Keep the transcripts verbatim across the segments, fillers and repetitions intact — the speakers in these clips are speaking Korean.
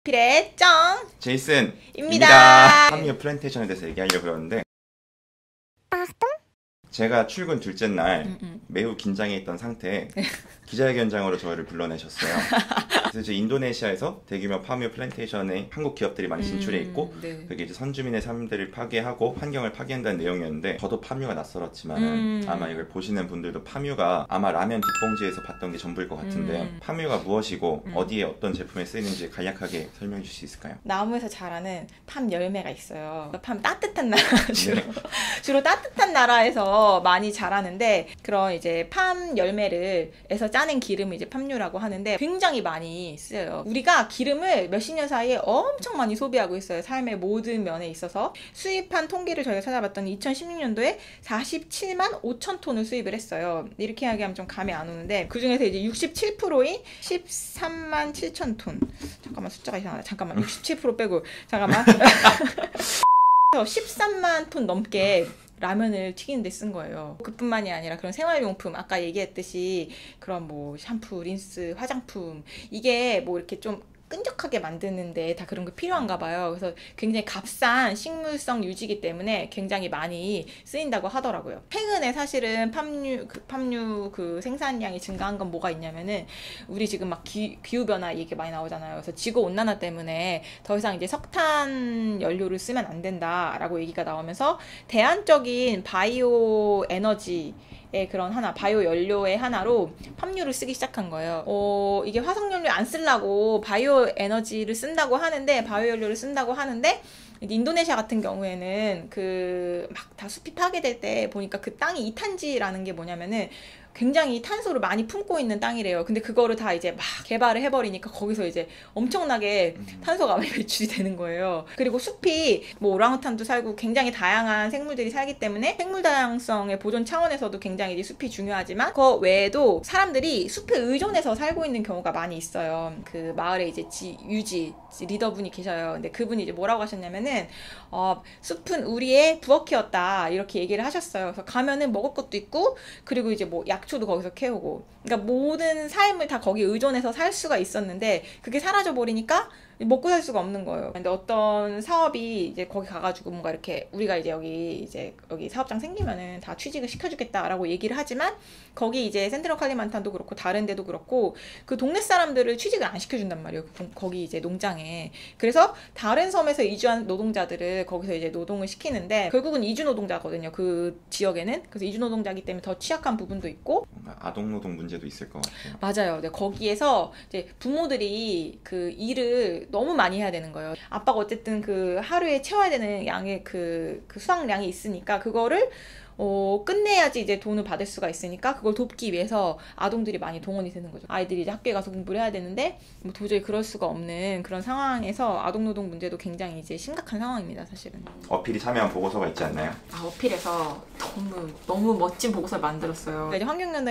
필의 정 제이슨입니다. 함유 플랜테이션에 대해서 얘기하려고 그러는데 제가 출근 둘째 날 음, 음. 매우 긴장해 있던 상태에 기자회견장으로 저희를 불러내셨어요. 그래서 이제 인도네시아에서 대규모 파뮤 플랜테이션에 한국 기업들이 많이 진출해 있고 음, 네. 그게 이제 선주민의 삶들을 파괴하고 환경을 파괴한다는 내용이었는데 저도 파뮤가 낯설었지만 음. 아마 이걸 보시는 분들도 파뮤가 아마 라면 뒷봉지에서 봤던 게 전부일 것 같은데 음. 파뮤가 무엇이고 음. 어디에 어떤 제품에 쓰이는지 간략하게 설명해 줄 수 있을까요? 나무에서 자라는 팜 열매가 있어요. 팜 따뜻한 나라 주로, 네. 주로 따뜻한 나라에서 많이 자라는데 그런 이제 팜 열매를 에서 짜낸 기름을 이제 팜유라고 하는데 굉장히 많이 쓰여요. 우리가 기름을 몇십 년 사이에 엄청 많이 소비하고 있어요. 삶의 모든 면에 있어서. 수입한 통계를 저희가 찾아봤더니 이천십육 년도에 사십칠만 오천 톤을 수입을 했어요. 이렇게 이야기하면 좀 감이 안 오는데 그 중에서 이제 육십칠 퍼센트인 십삼만 칠천 톤. 잠깐만 숫자가 이상하다. 잠깐만 육십칠 퍼센트 빼고 잠깐만 십삼만 톤 넘게 라면을 튀기는데 쓴 거예요. 그뿐만이 아니라 그런 생활용품, 아까 얘기했듯이 그런 뭐 샴푸, 린스, 화장품 이게 뭐 이렇게 좀 끈적하게 만드는데 다 그런 게 필요한가 봐요. 그래서 굉장히 값싼 식물성 유지기 때문에 굉장히 많이 쓰인다고 하더라고요. 최근에 사실은 팜유 그, 팜유 그 생산량이 증가한 건 뭐가 있냐면은 우리 지금 막 기, 기후변화 얘기 많이 나오잖아요. 그래서 지구온난화 때문에 더 이상 이제 석탄 연료를 쓰면 안 된다라고 얘기가 나오면서 대안적인 바이오 에너지 그런 하나, 바이오 연료의 하나로 팜유를 쓰기 시작한 거예요. 어, 이게 화석 연료 안 쓰려고 바이오 에너지를 쓴다고 하는데, 바이오 연료를 쓴다고 하는데, 인도네시아 같은 경우에는 그 막 다 숲이 파괴될 때 보니까 그 땅이 이탄지라는 게 뭐냐면은 굉장히 탄소를 많이 품고 있는 땅이래요. 근데 그거를 다 이제 막 개발을 해버리니까 거기서 이제 엄청나게 탄소가 배출이 되는 거예요. 그리고 숲이 뭐 오랑우탄도 살고 굉장히 다양한 생물들이 살기 때문에 생물 다양성의 보존 차원에서도 굉장히 이제 숲이 중요하지만 그 외에도 사람들이 숲에 의존해서 살고 있는 경우가 많이 있어요. 그 마을에 이제 지, 유지 리더분이 계셔요. 근데 그분이 이제 뭐라고 하셨냐면은 어, 숲은 우리의 부엌이었다 이렇게 얘기를 하셨어요. 그래서 가면은 먹을 것도 있고 그리고 이제 뭐 약초도 거기서 캐오고 그러니까 모든 삶을 다 거기 의존해서 살 수가 있었는데 그게 사라져 버리니까 먹고 살 수가 없는 거예요. 근데 어떤 사업이 이제 거기 가가지고 뭔가 이렇게 우리가 이제 여기 이제 여기 사업장 생기면은 다 취직을 시켜주겠다라고 얘기를 하지만 거기 이제 센트럴 칼리만탄도 그렇고 다른 데도 그렇고 그 동네 사람들을 취직을 안 시켜준단 말이에요. 거기 이제 농장에. 그래서 다른 섬에서 이주한 노동자들을 거기서 이제 노동을 시키는데 결국은 이주 노동자거든요. 그 지역에는. 그래서 이주 노동자이기 때문에 더 취약한 부분도 있고. 아동 노동 문제도 있을 것 같아요. 맞아요. 네, 거기에서 이제 부모들이 그 일을 너무 많이 해야 되는 거예요. 아빠가 어쨌든 그 하루에 채워야 되는 양의 그, 그 수확량이 있으니까 그거를 어, 끝내야지 이제 돈을 받을 수가 있으니까 그걸 돕기 위해서 아동들이 많이 동원이 되는 거죠. 아이들이 이제 학교에 가서 공부를 해야 되는데 뭐 도저히 그럴 수가 없는 그런 상황에서 아동노동 문제도 굉장히 이제 심각한 상황입니다, 사실은. 어필이 참여한 보고서가 있지 않나요? 아, 어필에서 너무 너무 멋진 보고서를 만들었어요. 이제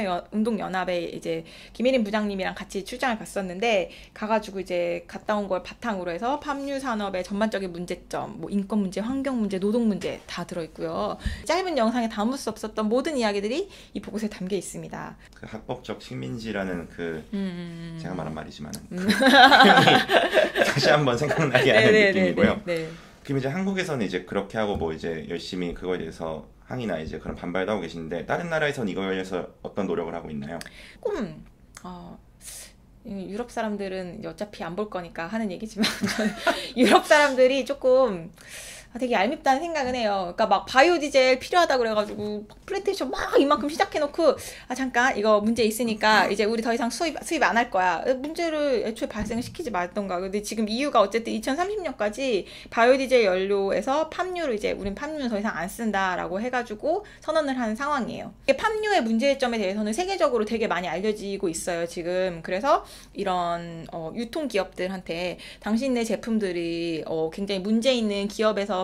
환경운동연합에 이제 김혜린 부장님이랑 같이 출장을 갔었는데 가가지고 이제 갔다 온 걸 바탕으로 해서 팜유 산업의 전반적인 문제점, 뭐 인권 문제, 환경 문제, 노동 문제 다 들어있고요. 짧은 영상에 담을 수 없었던 모든 이야기들이 이 보고서에 담겨 있습니다. 그 학법적 식민지라는 그 음... 제가 말한 말이지만 음... 그 다시 한번 생각나게 하는 느낌이고요. 네. 그럼 이제 한국에서는 이제 그렇게 하고 뭐 이제 열심히 그거에 대해서 항의나 이제 그런 반발도 하고 계신데 다른 나라에서는 이거에 대해서 어떤 노력을 하고 있나요? 조금 어... 유럽 사람들은 이제 어차피 안 볼 거니까 하는 얘기지만 유럽 사람들이 조금 되게 얄밉다는 생각은 해요. 그러니까 막 바이오 디젤 필요하다 그래가지고 플랜테이션 막 이만큼 시작해놓고 아 잠깐 이거 문제 있으니까 이제 우리 더 이상 수입 수입 안 할 거야. 문제를 애초에 발생을 시키지 말던가. 근데 지금 이유가 어쨌든 이천삼십 년까지 바이오 디젤 연료에서 팜유를 이제 우린 팜유는 더 이상 안 쓴다라고 해가지고 선언을 하는 상황이에요. 팜유의 문제점에 대해서는 세계적으로 되게 많이 알려지고 있어요 지금. 그래서 이런 어, 유통 기업들한테 당신네 제품들이 어, 굉장히 문제 있는 기업에서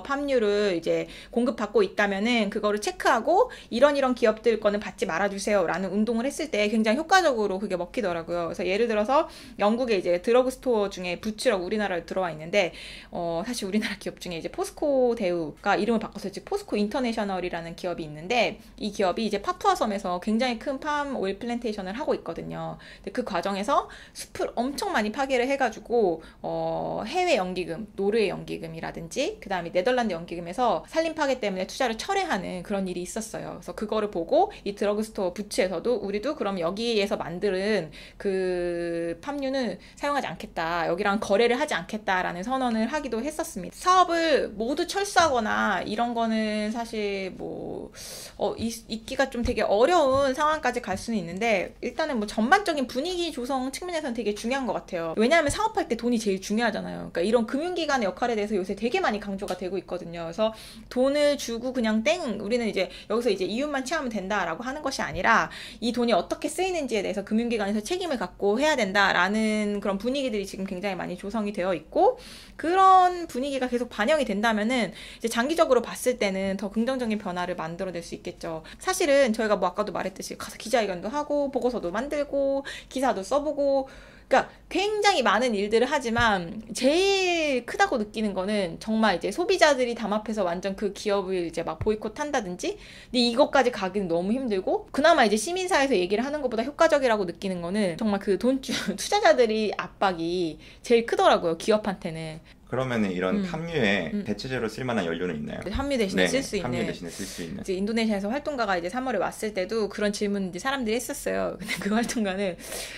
기업에서 팜유를 이제 공급받고 있다면은 그거를 체크하고 이런 이런 기업들 거는 받지 말아주세요라는 운동을 했을 때 굉장히 효과적으로 그게 먹히더라고요. 그래서 예를 들어서 영국에 이제 드러그스토어 중에 부츠라고 우리나라에 들어와 있는데 어 사실 우리나라 기업 중에 이제 포스코 대우가 이름을 바꿔서 지금 포스코 인터내셔널이라는 기업이 있는데 이 기업이 이제 파푸아 섬에서 굉장히 큰 팜 오일 플랜테이션을 하고 있거든요. 근데 그 과정에서 숲을 엄청 많이 파괴를 해가지고 어 해외 연기금, 노르웨이 연기금이라든지 그 다음에 네덜란드 연기금에서 산림 파괴 때문에 투자를 철회하는 그런 일이 있었어요. 그래서 그거를 보고 이 드러그스토어 부츠에서도 우리도 그럼 여기에서 만드는 그 팜유는 사용하지 않겠다. 여기랑 거래를 하지 않겠다라는 선언을 하기도 했었습니다. 사업을 모두 철수하거나 이런 거는 사실 뭐 어, 있, 있기가 좀 되게 어려운 상황까지 갈 수는 있는데 일단은 뭐 전반적인 분위기 조성 측면에서는 되게 중요한 것 같아요. 왜냐하면 사업할 때 돈이 제일 중요하잖아요. 그러니까 이런 금융기관의 역할에 대해서 요새 되게 많이 강조가 되고 있거든요. 그래서 돈을 주고 그냥 땡 우리는 이제 여기서 이제 이윤만 취하면 된다라고 하는 것이 아니라 이 돈이 어떻게 쓰이는지에 대해서 금융기관에서 책임을 갖고 해야 된다라는 그런 분위기들이 지금 굉장히 많이 조성이 되어 있고 그런 분위기가 계속 반영이 된다면은 이제 장기적으로 봤을 때는 더 긍정적인 변화를 만들어낼 수 있겠죠. 사실은 저희가 뭐 아까도 말했듯이 가서 기자회견도 하고 보고서도 만들고 기사도 써보고 그러니까 굉장히 많은 일들을 하지만 제일 크다고 느끼는 거는 정말 이제 소비자들이 담합해서 완전 그 기업을 이제 막 보이콧 한다든지 근데 이것까지 가기는 너무 힘들고 그나마 이제 시민사회에서 얘기를 하는 것보다 효과적이라고 느끼는 거는 정말 그 돈주 투자자들이 압박이 제일 크더라고요. 기업한테는. 그러면 이런 음. 팜유에 음. 대체제로 쓸만한 연료는 있나요? 함유 대신에 네, 쓸 수 있는. 함유 대신에 쓸 수 있는. 이제 인도네시아에서 활동가가 이제 삼월에 왔을 때도 그런 질문 이제 사람들이 했었어요. 근데 그 활동가는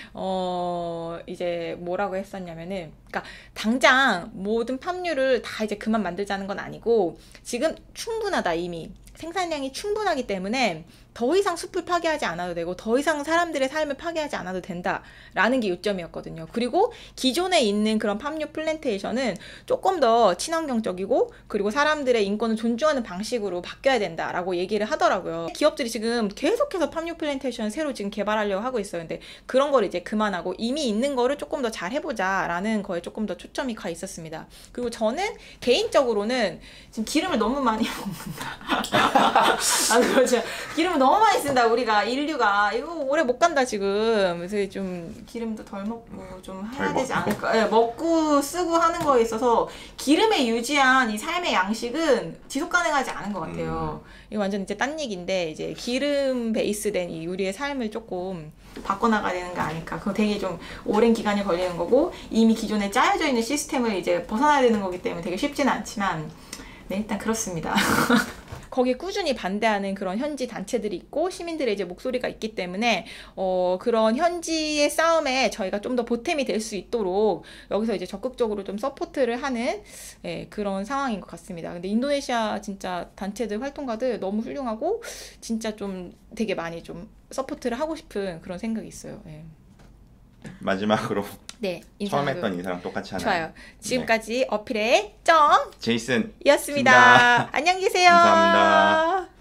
어 이제 뭐라고 했었냐면은, 그러니까 당장 모든 팜유를 다 이제 그만 만들자는 건 아니고 지금 충분하다 이미. 생산량이 충분하기 때문에 더 이상 숲을 파괴하지 않아도 되고 더 이상 사람들의 삶을 파괴하지 않아도 된다라는 게 요점이었거든요. 그리고 기존에 있는 그런 팜유 플랜테이션은 조금 더 친환경적이고 그리고 사람들의 인권을 존중하는 방식으로 바뀌어야 된다라고 얘기를 하더라고요. 기업들이 지금 계속해서 팜유 플랜테이션 새로 지금 개발하려고 하고 있어요. 근데 그런 걸 이제 그만하고 이미 있는 거를 조금 더 잘 해보자라는 거에 조금 더 초점이 가 있었습니다. 그리고 저는 개인적으로는 지금 기름을 너무 많이 먹는다. 아, 그렇죠. 기름을 너무 많이 쓴다, 우리가. 인류가. 이거 오래 못 간다, 지금. 그래서 좀 기름도 덜 먹고 좀 해야 되지 않을까. 네, 먹고 쓰고 하는 거에 있어서 기름에 유지한 이 삶의 양식은 지속 가능하지 않은 것 같아요. 음. 이거 완전 이제 딴 얘기인데, 이제 기름 베이스된 이 우리의 삶을 조금 바꿔나가야 되는 거 아닐까. 그거 되게 좀 오랜 기간이 걸리는 거고, 이미 기존에 짜여져 있는 시스템을 이제 벗어나야 되는 거기 때문에 되게 쉽지는 않지만, 네, 일단 그렇습니다. 거기에 꾸준히 반대하는 그런 현지 단체들이 있고 시민들의 이제 목소리가 있기 때문에 어 그런 현지의 싸움에 저희가 좀 더 보탬이 될 수 있도록 여기서 이제 적극적으로 좀 서포트를 하는 예, 그런 상황인 것 같습니다. 근데 인도네시아 진짜 단체들 활동가들 너무 훌륭하고 진짜 좀 되게 많이 좀 서포트를 하고 싶은 그런 생각이 있어요. 예. 마지막으로 네, 처음 했던 인사랑 똑같이 하나요? 좋아요. 지금까지 네. 어필의 정 제이슨이었습니다. 안녕히 계세요. 감사합니다.